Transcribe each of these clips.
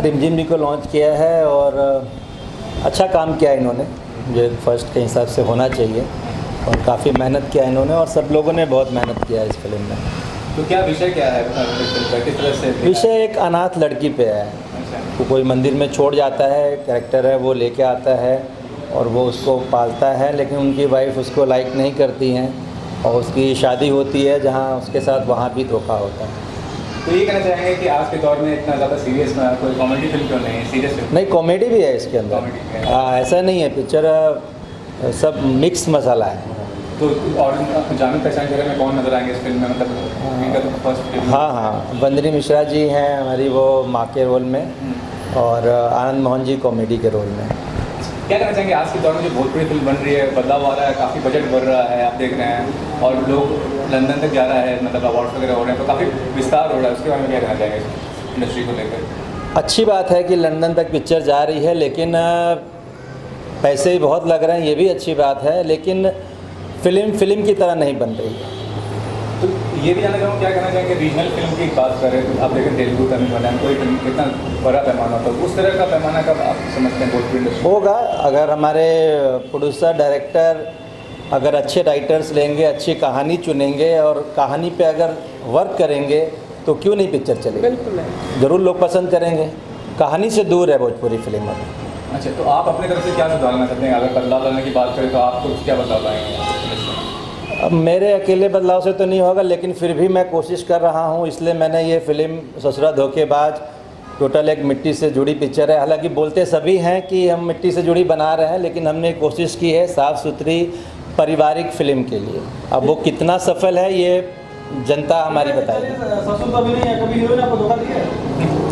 रिमझिम जी को लॉन्च किया है और अच्छा काम किया इन्होंने, जो फर्स्ट के हिसाब से होना चाहिए, और काफ़ी मेहनत किया इन्होंने और सब लोगों ने बहुत मेहनत किया इस फिल्म में। तो क्या विषय क्या है, किस तरह से? विषय एक अनाथ लड़की पे है। तो कोई मंदिर में छोड़ जाता है, कैरेक्टर है वो लेके आता है और वो उसको पालता है, लेकिन उनकी वाइफ उसको लाइक नहीं करती हैं और उसकी शादी होती है जहाँ उसके साथ, वहाँ भी धोखा होता है। तो ये कहना चाहेंगे कि आज के दौर में इतना ज़्यादा सीरियस में कोई कॉमेडी फिल्म क्यों नहीं है? सीरियस फिल्म नहीं, कॉमेडी भी है इसके अंदर। ऐसा नहीं है, पिक्चर सब मिक्स मसाला है। तो और जानी पहचान जगह में कौन नजर आएंगे इस फिल्म में, मतलब इनका तो फर्स्ट फिल्म? हाँ, वंदनी मिश्रा जी हैं हमारी, वो माँ के रोल में, और आनंद मोहन जी कॉमेडी के रोल में। क्या कहना चाहेंगे आज के दौर में जो भोजपुरी फिल्म बन रही है, बदलाव आ रहा है, काफ़ी बजट बढ़ रहा है, आप देख रहे हैं, और लोग लंदन तक जा रहा है, मतलब अवार्ड्स वगैरह हो रहे हैं, तो काफ़ी विस्तार हो रहा है, उसके बारे में क्या कहना चाहेंगे इंडस्ट्री को लेकर? अच्छी बात है कि लंदन तक पिक्चर जा रही है, लेकिन पैसे भी बहुत लग रहे हैं, ये भी अच्छी बात है, लेकिन फिल्म की तरह नहीं बन रही है। तो ये भी जानना चाहूँगा, क्या कहना चाहेंगे रीजनल फिल्म की बात करें तो आप देखें तेलुगु, तमिल, मलयालम, कोई फिल्म कितना बड़ा पैमाना होता है, उस तरह का पैमाना कब आप समझते हैं भोजपुरी इंडस्ट्री होगा? अगर हमारे प्रोड्यूसर डायरेक्टर अगर अच्छे राइटर्स लेंगे, अच्छी कहानी चुनेंगे और कहानी पे अगर वर्क करेंगे तो क्यों नहीं पिक्चर चलेगी? बिल्कुल है, ज़रूर लोग पसंद करेंगे। कहानी से दूर है भोजपुरी फिल्म में। अच्छा, तो आप अपनी तरफ से क्या सुधारना चाहते हैं? अगर बदलाव लाने की बात करें तो आपको क्या बदलाव लाएंगे? अब मेरे अकेले बदलाव से तो नहीं होगा, लेकिन फिर भी मैं कोशिश कर रहा हूँ, इसलिए मैंने ये फिल्म ससुरा धोखेबाज टोटल एक मिट्टी से जुड़ी पिक्चर है। हालांकि बोलते सभी हैं कि हम मिट्टी से जुड़ी बना रहे हैं, लेकिन हमने कोशिश की है साफ़ सुथरी पारिवारिक फिल्म के लिए। अब वो कितना सफल है ये जनता हमारी बताएगी। ससुर तो अभी नहीं है, कभी हीरोइन आपको धोखा दिया है?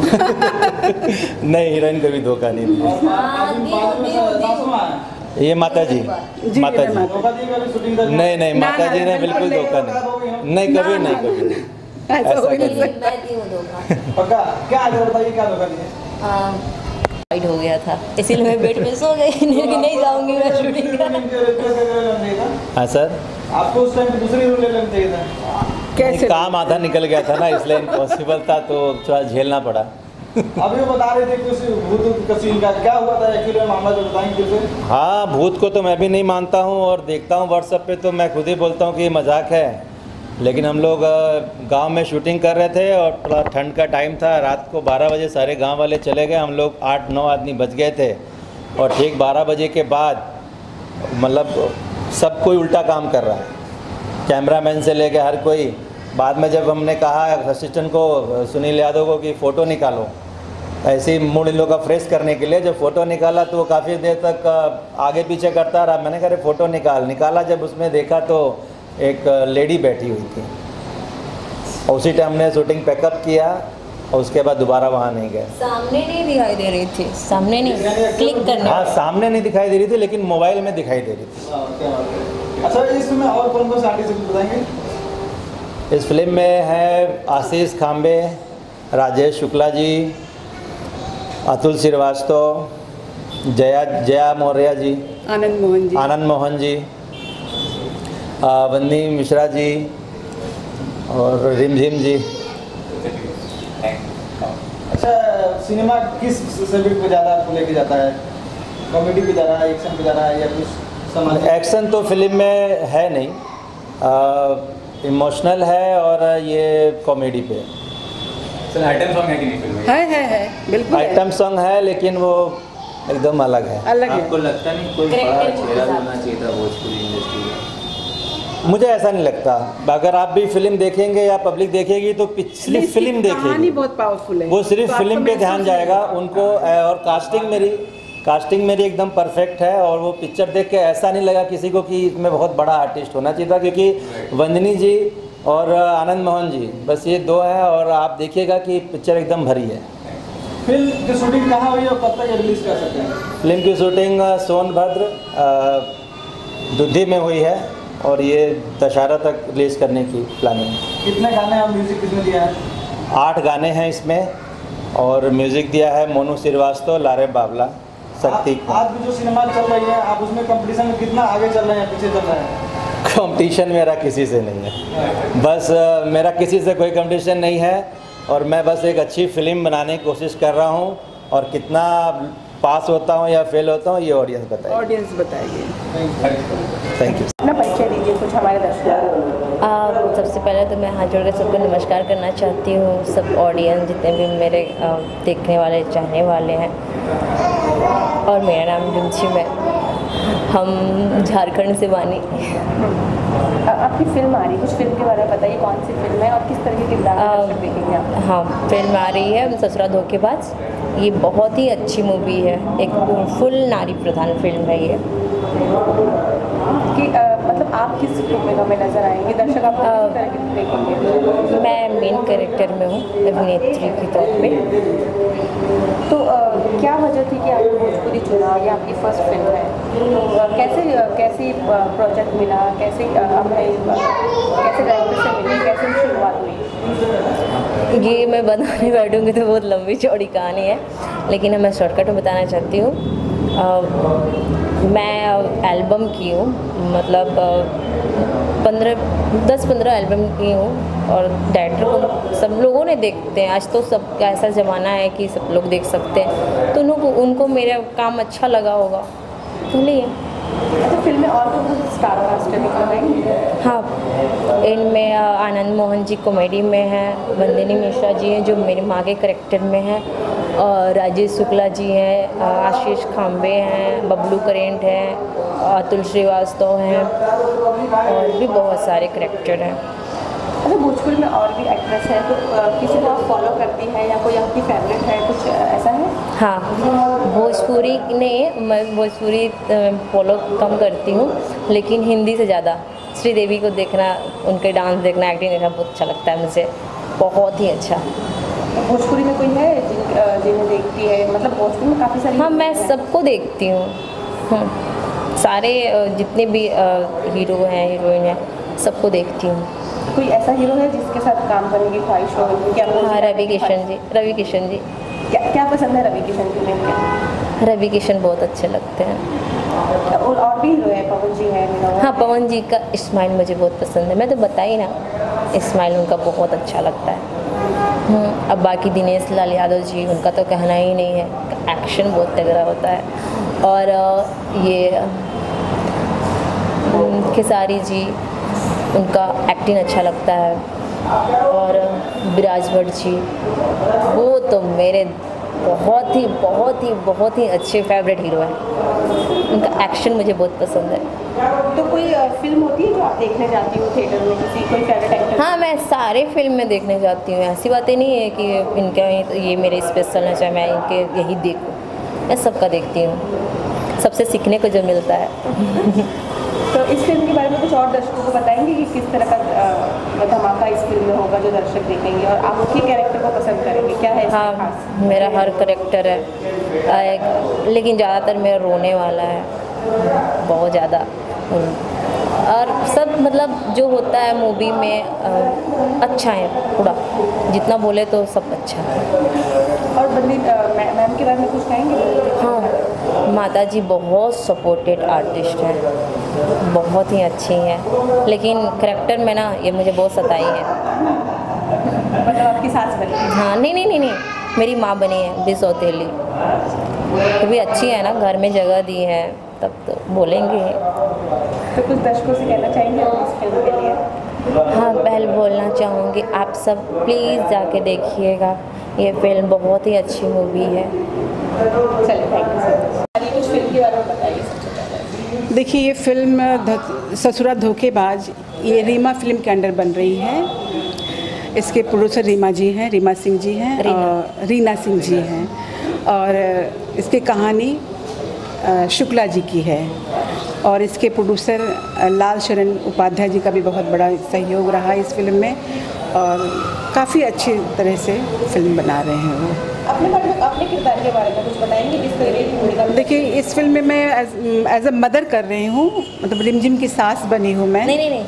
नहीं, हीरोइन कभी धोखा नहीं दिया। ये माता जी धोखा दिया कभी शूटिंग करके? नहीं, माता जी ने बिल्कुल धोखा नहीं, कभी नहीं। ऐसा हो नहीं सकता। पक्का? क्या आगे बताइए, क्या धोखा दिया? फाइट हो गया था, इसीलिए मैं बेड पे सो गई, नहीं जाऊंगी मैं शूटिंग का। हाँ सर, आपको उस टाइम दूसरी रोल लेना चाहिए था। कैसे? काम आधा निकल गया था ना, इसलिए इम्पॉसिबल था, तो थोड़ा झेलना पड़ा। अभी वो बता रहे थे कुछ भूत का सीन का, क्या हुआ था एक्चुअली मामला, जो बताएंगे फिर से? हाँ, भूत को तो मैं भी नहीं मानता हूँ और देखता हूँ व्हाट्सएप पे, तो मैं खुद ही बोलता हूँ कि ये मजाक है। लेकिन हम लोग गांव में शूटिंग कर रहे थे और थोड़ा ठंड का टाइम था, रात को 12 बजे सारे गांव वाले चले गए, हम लोग 8-9 आदमी बच गए थे, और ठीक 12 बजे के बाद मतलब सब कोई उल्टा काम कर रहा है, कैमरामैन से लेके हर कोई। बाद में जब हमने कहा असिस्टेंट को, सुनील यादव को, कि फ़ोटो निकालो, ऐसे ही मूड इन लोगों का फ्रेश करने के लिए, जब फ़ोटो निकाला तो वो काफ़ी देर तक आगे पीछे करता रहा। मैंने कहा फ़ोटो निकाला, जब उसमें देखा तो एक लेडी बैठी हुई थी, और उसी टाइम हमने शूटिंग पैकअप किया और उसके बाद दोबारा वहाँ नहीं गए। सामने नहीं दिखाई दे रही थी, सामने नहीं क्लिक करने। हाँ, सामने नहीं दिखाई दे रही थी, लेकिन मोबाइल में दिखाई दे रही थी। अच्छा, इसमें और कौन कौन से आर्टिस्ट बताएंगे? इस फिल्म में है आशीष खाम्बे, राजेश शुक्ला जी, अतुल श्रीवास्तव, जया मौर्य जी, आनंद मोहन जी, वंदनी मिश्रा जी और रिमझिम जी। अच्छा, सिनेमा किस सब्जेक्ट पे ज़्यादा आपको लेके जाता है? कॉमेडी पे जा रहा है, एक्शन पे जा रहा है, या कुछ समाज? एक्शन तो फिल्म में है नहीं, इमोशनल है और ये कॉमेडी पे। सर, आइटम सॉन्ग है कि नहीं फिल्म में? है बिल्कुल आइटम सॉन्ग है, लेकिन वो एकदम अलग है। आपको लगता नहीं कोई बड़ा चेहरा होना चाहिए था भोजपुरी इंडस्ट्री में? मुझे ऐसा नहीं लगता। अगर आप भी फिल्म देखेंगे या पब्लिक देखेगी तो पिछली फिल्म देखेगी, बहुत पावरफुल है, वो सिर्फ फिल्म पे ध्यान जाएगा उनको। और कास्टिंग मेरी एकदम परफेक्ट है, और वो पिक्चर देख के ऐसा नहीं लगा किसी को कि इसमें बहुत बड़ा आर्टिस्ट होना चाहिए था, क्योंकि वंदनी जी और आनंद मोहन जी बस ये दो हैं, और आप देखिएगा कि पिक्चर एकदम भरी है। फिल्म की शूटिंग कहाँ हुई और कब तक रिलीज कर सकते हैं? फिल्म की शूटिंग सोनभद्र दुद्धि में हुई है, और ये दशहरा तक रिलीज़ करने की प्लानिंग है। कितने गाने और म्यूजिक किसने दिया है? 8 गाने हैं इसमें, और म्यूज़िक दिया है मोनू श्रीवास्तव, लारे बाबला, शक्ति। आज भी जो सिनेमा चल रही है, आप उसमें कंपटीशन में कितना आगे चल रहे हैं, पीछे चल रहे हैं? कंपटीशन मेरा किसी से नहीं है, बस मेरा किसी से कोई कंपटीशन नहीं है, और मैं बस एक अच्छी फिल्म बनाने की कोशिश कर रहा हूँ, और कितना पास होता हूँ या फेल होता हूँ ये ऑडियंस बताएगी। ऑडियंस बताइए। Thank you. अपना परिचय दीजिए कुछ हमारे दर्शकों। सबसे पहले तो मैं हाथ जोड़ के सबको नमस्कार करना चाहती हूँ, सब ऑडियंस जितने भी मेरे देखने वाले चाहने वाले हैं। और मेरा नाम रिमझिम है, हम झारखंड से बानी। आपकी फिल्म आ रही है, कुछ फिल्म के बारे में बताइए, कौन सी फिल्म है और किस तरह के किरदार दर्शक देखेंगे आप? हाँ, फिल्म आ रही है ससुरा धोखेबाज। ये बहुत ही अच्छी मूवी है, एक फुल नारी प्रधान फिल्म है ये। कि मतलब आप किस भूमिका में नजर आएंगे, दर्शक आपको किस तरह के देखेंगे? मैं मेन कैरेक्टर में हूँ, अभिनेत्री के तौर पे। तो क्या वजह थी कि आपने भोजपुरी चुना, ये आपकी फर्स्ट फिल्म है, तो कैसे प्रोजेक्ट मिला, कैसे डायरेक्टर से मिली, कैसे शुरुआत हुई? ये मैं बताने बैठूँगी तो बहुत लंबी चौड़ी कहानी है, लेकिन मैं शॉर्टकट में बताना चाहती हूँ। मैं एल्बम की हूँ, मतलब 10-15 एल्बम की हूँ, और डायरेक्टर को सब लोगों ने देखते हैं। आज तो सब ऐसा ज़माना है कि सब लोग देख सकते हैं, तो उनको मेरा काम अच्छा लगा होगा, तो लिए। अच्छा, फिल्म में और कौन स्टार कास्ट है? हाँ, इनमें आनंद मोहन जी कॉमेडी में हैं, बंदिनी मिश्रा जी हैं जो मेरी माँ के करैक्टर में हैं, और राजेश शुक्ला जी हैं, आशीष खाम्बे हैं, बबलू करेंट हैं, अतुल श्रीवास्तव हैं, और भी बहुत सारे करैक्टर हैं। अच्छा, भोजपुरी में और भी एक्ट्रेस है, तो किसी को आप फॉलो करती है या कोई आपकी फेवरेट है, कुछ ऐसा है? हाँ, भोजपुरी नहीं, मैं भोजपुरी फॉलो कम करती हूँ, लेकिन हिंदी से ज़्यादा श्रीदेवी को देखना, उनके डांस देखना, एक्टिंग देखना बहुत अच्छा लगता है मुझे, बहुत ही अच्छा। भोजपुरी में कोई है जिन्हें देखती है? मतलब भोजपुरी में काफ़ी सारी। हाँ, मैं सबको देखती हूँ, सारे जितने भी हीरो हैं, हीरोइन हैं, सबको देखती हूँ। कोई ऐसा हीरो है जिसके साथ काम करने की ख्वाहिश हो? क्या? हाँ, रवि किशन जी। क्या पसंद है रवि किशन जी में? रवि किशन बहुत अच्छे लगते हैं। और भी हीरो है, पवन जी है। हाँ, पवन जी का स्माइल मुझे बहुत पसंद है, मैं तो बताई ना, स्माइल उनका बहुत अच्छा लगता है। अब बाकी दिनेश लाल यादव जी, उनका तो कहना ही नहीं है, एक्शन बहुत तगड़ा होता है। और ये खेसारी जी, उनका एक्टिंग अच्छा लगता है। और विराज भट्ट जी, वो तो मेरे बहुत ही अच्छे फेवरेट हीरो हैं, उनका एक्शन मुझे बहुत पसंद है। तो कोई फिल्म होती है जो आप देखने जाती हो थिएटर में, किसी कोई फेवरेट एक्टर? हाँ, मैं सारे फिल्म में देखने जाती हूँ, ऐसी बातें नहीं है कि इनका ये मेरे स्पेशल है, चाहे मैं इनके यही देखूँ, मैं सबका देखती हूँ, सबसे सीखने को जो मिलता है। तो इस फिल्म के बारे में कुछ और दर्शकों को बताएंगे कि किस तरह का धमाका इस फिल्म में होगा जो दर्शक देखेंगे, और आप उसके कैरेक्टर को पसंद करेंगे, क्या है? हाँ, मेरा हर कैरेक्टर है, लेकिन ज़्यादातर मेरा रोने वाला है, बहुत ज़्यादा। और सब मतलब जो होता है मूवी में अच्छा है पूरा, जितना बोले तो सब अच्छा है। और मैम के बारे में कुछ कहेंगे? हाँ, माता जी बहुत सपोर्टेड आर्टिस्ट हैं, बहुत ही अच्छी हैं, लेकिन करैक्टर में ना ये मुझे बहुत सताई है। मतलब आपकी सास बनी? हाँ, नहीं, मेरी माँ बनी है बिसौतेली, वो भी अच्छी है ना, घर में जगह दी है, तब तो बोलेंगे। तो कुछ दर्शकों से कहना चाहेंगे इस फिल्म के लिए? हाँ, पहले बोलना चाहूँगी, आप सब प्लीज़ जाके देखिएगा, ये फिल्म बहुत ही अच्छी मूवी है। चलिए, थैंक यू सर। कुछ फिल्म के बारे में बताइए। देखिए, ये फिल्म ससुरा धोखेबाज, ये रीमा फिल्म के अंडर बन रही है। इसके प्रोड्यूसर रीमा जी हैं, रीमा सिंह जी हैं, और रीना सिंह जी हैं, और इसकी कहानी शुक्ला जी की है, और इसके प्रोड्यूसर लाल शरण उपाध्याय जी का भी बहुत बड़ा सहयोग रहा इस फिल्म में, और काफ़ी अच्छी तरह से फिल्म बना रहे हैं वो। अपने किरदार के बारे में कुछ बताएंगे, किस तरह की भूमिका? देखिए, इस फिल्म में मैं एज अ मदर कर रही हूँ, मतलब रिमझिम की सास बनी हूँ मैं। नहीं,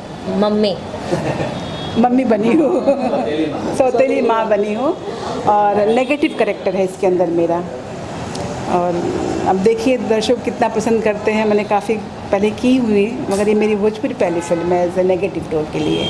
मम्मी बनी हूँ, सौतेली माँ बनी हूँ, और नेगेटिव कैरेक्टर है इसके अंदर मेरा। और अब देखिए दर्शक कितना पसंद करते हैं। मैंने काफ़ी पहले की हुई, मगर ये मेरी भोजपुरी पहली फिल्म है एज ए नेगेटिव रोल के लिए।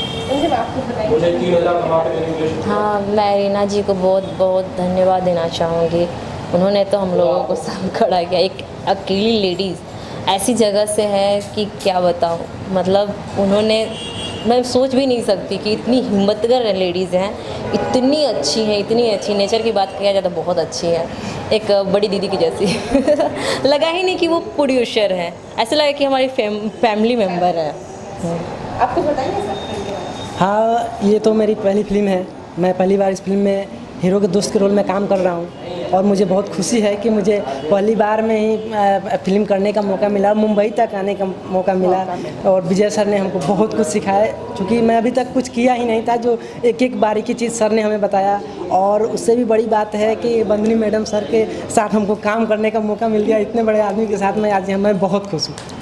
हाँ, मैं रीना जी को बहुत बहुत धन्यवाद देना चाहूँगी उन्होंने तो हम लोगों को सब खड़ा किया। एक अकेली लेडीज़ ऐसी जगह से है कि क्या बताऊँ, मतलब उन्होंने, मैं सोच भी नहीं सकती कि इतनी हिम्मतगर लेडीज़ हैं, इतनी अच्छी हैं, इतनी अच्छी। नेचर की बात किया जाए तो बहुत अच्छी है, एक बड़ी दीदी की जैसी। लगा ही नहीं कि वो प्रोड्यूसर है, ऐसा लगा कि हमारी फैमिली मेम्बर है। आप कुछ बताइए सर। हाँ, ये तो मेरी पहली फिल्म है। मैं पहली बार इस फिल्म में हीरो के दोस्त के रोल में काम कर रहा हूँ और मुझे बहुत खुशी है कि मुझे पहली बार में ही फिल्म करने का मौका मिला, मुंबई तक आने का मौका मिला। और विजय सर ने हमको बहुत कुछ सिखाया, क्योंकि मैं अभी तक कुछ किया ही नहीं था, जो एक एक बारीकी चीज़ सर ने हमें बताया। और उससे भी बड़ी बात है कि बंदनी मैडम सर के साथ हमको काम करने का मौका मिल गया। इतने बड़े आदमी के साथ मैं आज मैं बहुत खुश हूँ।